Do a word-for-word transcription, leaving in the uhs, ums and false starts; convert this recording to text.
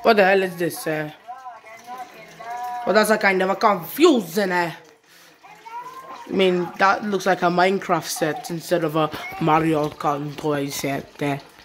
What the hell is this? Uh? Well, that's a kind of a confusing. Uh, I mean, that looks like a Minecraft set instead of a Mario Kart toy set. Uh.